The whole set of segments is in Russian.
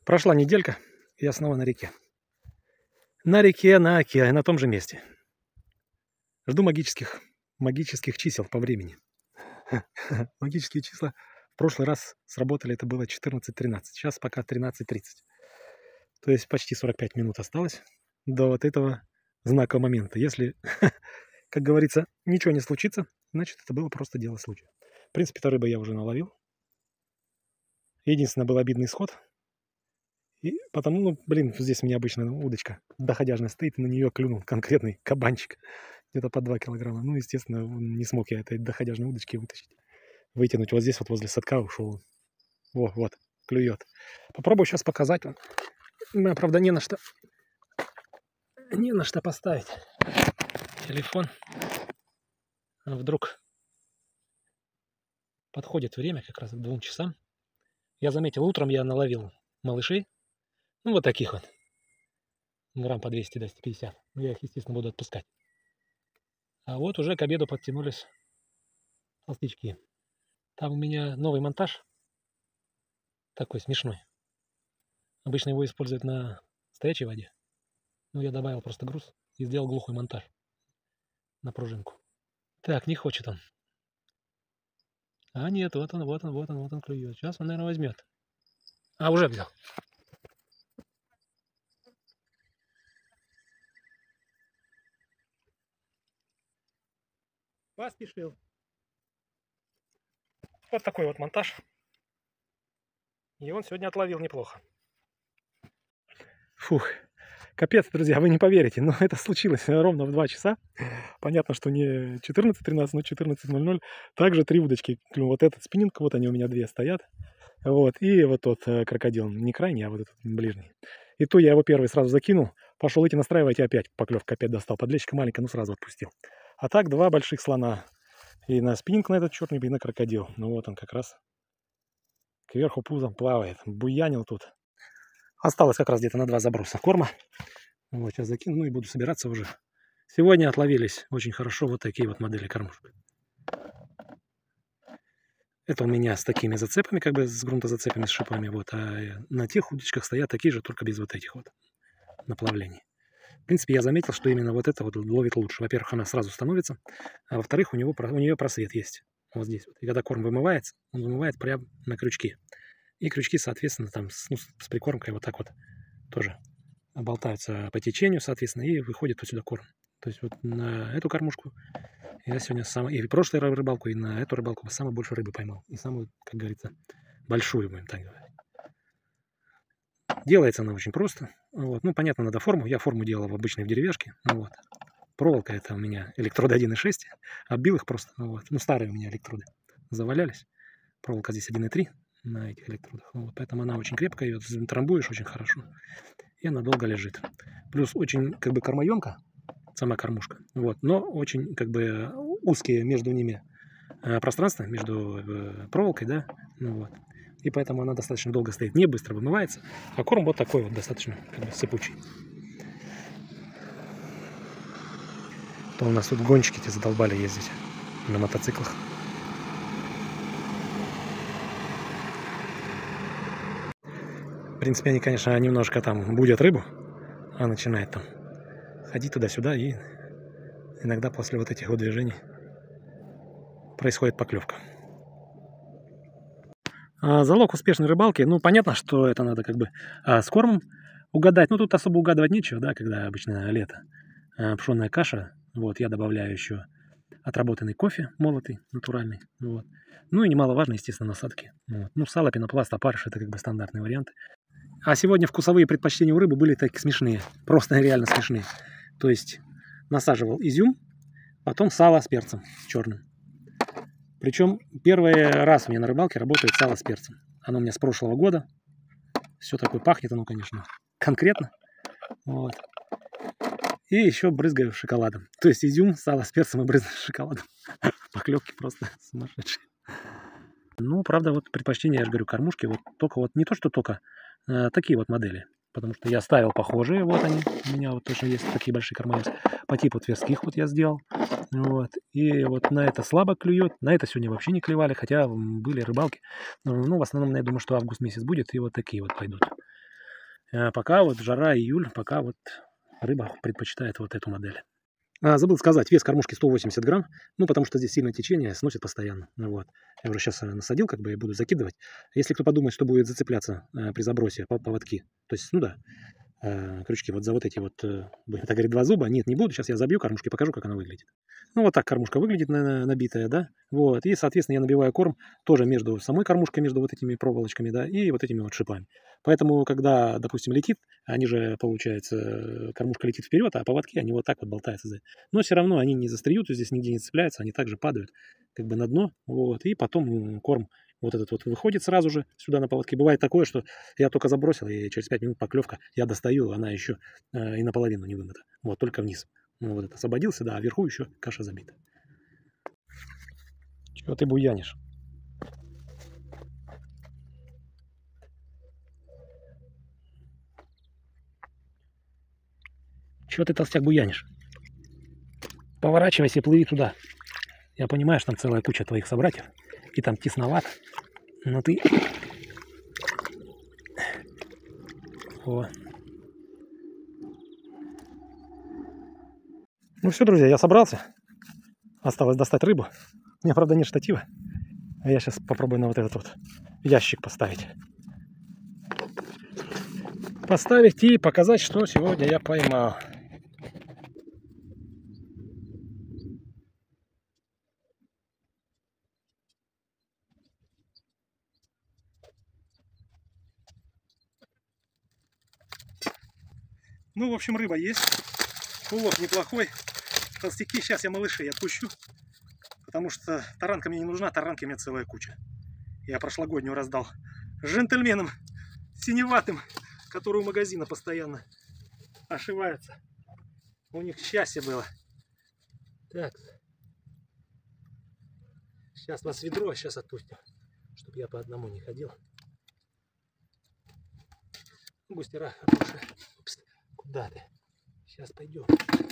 Прошла неделька, и я снова на реке. На реке, на океане, на том же месте. Жду магических чисел по времени. Магические числа в прошлый раз сработали, это было 14:13. Сейчас пока 13:30. То есть почти 45 минут осталось до вот этого знакового момента. Если, как говорится, ничего не случится, значит, это было просто дело случая. В принципе, рыбы я уже наловил. Единственное, был обидный исход. И потому, здесь у меня обычно удочка доходяжная стоит, и на нее клюнул конкретный кабанчик, где-то по 2 килограмма. Ну, естественно, не смог я этой доходяжной удочки вытянуть. Вот здесь вот возле садка ушел. Вот, клюет. Попробую сейчас показать вам. Правда, не на что поставить телефон. А вдруг подходит время как раз к 2 часам. Я заметил, утром я наловил малышей. Ну, вот таких вот. Грамм по 200-250. Я их, естественно, буду отпускать. А вот уже к обеду подтянулись толстячки. Там у меня новый монтаж. Такой смешной. Обычно его используют на стоячей воде. Но я добавил просто груз и сделал глухой монтаж на пружинку. Так, не хочет он. А нет, вот он клюет. Сейчас он, наверное, возьмет. А, уже взял. Поспешил. Вот такой вот монтаж. И он сегодня отловил неплохо. Фух, капец, друзья, вы не поверите, но это случилось ровно в 2 часа. Понятно, что не 14:13, но 14:00. Также 3 удочки. Вот этот спиннинг, вот они у меня 2 стоят. Вот, и вот тот крокодил, не крайний, а вот этот ближний. И то я его первый сразу закинул, пошел эти настраивать, и опять поклевка, опять достал. Подлещика маленькая, ну сразу отпустил. А так 2 больших слона. И на спиннинг на этот черный, и на крокодил. Ну вот он как раз кверху пузом плавает. Буянил тут. Осталось как раз где-то на 2 заброса корма. Вот, сейчас закину, ну и буду собираться уже. Сегодня отловились очень хорошо вот такие вот модели кормушек. Это у меня с такими зацепами, как бы с грунтозацепами, с шипами. Вот, а на тех удочках стоят такие же, только без вот этих вот наплавлений. В принципе, я заметил, что именно вот это вот ловит лучше. Во-первых, она сразу становится, а во-вторых, у нее просвет есть. Вот здесь вот. И когда корм вымывается, он вымывает прямо на крючки. И крючки, соответственно, там с прикормкой вот так вот тоже болтаются по течению, соответственно, и выходит вот сюда корм. То есть вот на эту кормушку я сегодня и в прошлую рыбалку, и на эту рыбалку самую большую рыбу поймал. И самую, как говорится, большую, будем так говорить. Делается она очень просто. Вот. Ну, понятно, надо форму. Я форму делал в обычной в деревяшке. Вот. Проволока это у меня электроды 1,6. Оббил их просто. Вот. Ну, старые у меня электроды завалялись. Проволока здесь 1,3 на этих электродах. Вот. Поэтому она очень крепкая. Ее трамбуешь очень хорошо. И она долго лежит. Плюс очень как бы кормоемка, сама кормушка. Вот. Но очень как бы узкие между ними пространства, между проволокой, да. Ну, вот. И поэтому она достаточно долго стоит, не быстро вымывается, а корм вот такой вот достаточно как бы сыпучий. То у нас тут гонщики эти задолбали ездить на мотоциклах. В принципе, они, конечно, немножко там будят рыбу, а начинает там ходить туда-сюда, и иногда после вот этих вот движений происходит поклевка. Залог успешной рыбалки, ну, понятно, что это надо как бы с кормом угадать. Ну, тут особо угадывать нечего, да, когда обычно лето. Пшенная каша, вот, я добавляю еще отработанный кофе, молотый, натуральный, вот. Ну, и немаловажно, естественно, насадки. Вот. Ну, сало, пенопласт, опарыш — это как бы стандартные варианты. А сегодня вкусовые предпочтения у рыбы были так смешные, просто реально смешные. То есть насаживал изюм, потом сало с перцем черным. Причем первый раз у меня на рыбалке работает сало с перцем. Оно у меня с прошлого года. Все такое пахнет оно, конечно, конкретно. Вот. И еще брызгаю шоколадом. То есть изюм, сало с перцем и брызгаю шоколадом. Поклевки просто сумасшедшие. Ну, правда, вот предпочтение, я же говорю, кормушки. Вот только вот не то, что только такие вот модели. Потому что я ставил похожие, вот они. У меня вот точно есть такие большие корма. По типу тверских вот я сделал. Вот. И вот на это слабо клюет, на это сегодня вообще не клевали, хотя были рыбалки. Ну, в основном, я думаю, что август месяц будет, и вот такие вот пойдут. Пока вот жара, июль, пока вот рыба предпочитает вот эту модель. Забыл сказать, вес кормушки 180 грамм, ну, потому что здесь сильное течение, сносит постоянно. Вот. Я уже сейчас насадил, как бы, и буду закидывать. Если кто подумает, что будет зацепляться при забросе поводки, то есть, ну да, крючки вот за вот эти вот, будем так говорить, два зуба. Нет, не буду. Сейчас я забью кормушки, покажу, как она выглядит. Ну, вот так кормушка выглядит набитая, да. Вот. И, соответственно, я набиваю корм тоже между самой кормушкой, между вот этими проволочками, да, и вот этими вот шипами. Поэтому, когда, допустим, летит, они же, получается, кормушка летит вперед, а поводки, они вот так вот болтаются. Но все равно они не застреют, здесь нигде не цепляются, они также падают как бы на дно. Вот. И потом корм вот этот вот выходит сразу же сюда на поводке. Бывает такое, что я только забросил, и через 5 минут поклевка, я достаю, она еще и наполовину не вымыта. Вот, только вниз. Ну, вот это освободился, да, а вверху еще каша забита. Чего ты буянишь? Чего ты, толстяк, буянишь? Поворачивайся и плыви туда. Я понимаю, что там целая куча твоих собратьев, и там тесновато, но ты... О. Ну все, друзья, я собрался. Осталось достать рыбу. У меня, правда, нет штатива. А я сейчас попробую на вот этот вот ящик поставить. Поставить и показать, что сегодня я поймал. Ну, в общем, рыба есть. Улов неплохой. Толстяки сейчас я малышей отпущу. Потому что таранка мне не нужна, таранки у меня целая куча. Я прошлогоднюю раздал джентльменам синеватым, которые у магазина постоянно ошиваются. У них счастье было. Так. Сейчас вас ведро, сейчас отпустим, чтобы я по одному не ходил. Густера хорошая. Куда ты? Сейчас пойдем.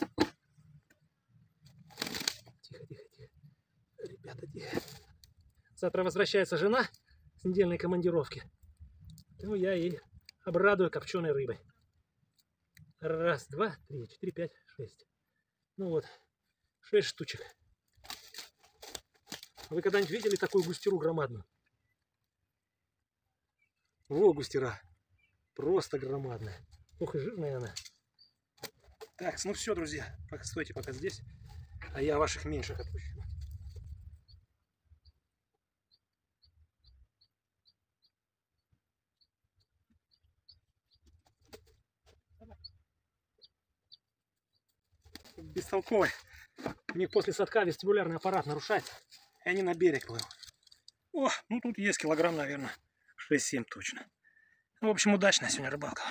Тихо, тихо, тихо. Ребята, тихо. Завтра возвращается жена с недельной командировки. Ну, я ей обрадую копченой рыбой. Раз, два, три, 4, 5, 6. Ну вот, 6 штучек. Вы когда-нибудь видели такую густеру громадную? Во, густера. Просто громадная. Ох и жирная она. Так, ну все, друзья. Стойте пока здесь. А я ваших меньших отпущу. Бестолковый. У них после садка вестибулярный аппарат нарушается. И они на берег плывут. О, ну тут есть килограмм, наверное, 6-7 точно. В общем, удачная сегодня рыбалка.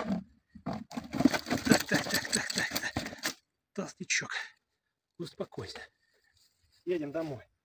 Так. Толстячок, успокойся. Едем домой.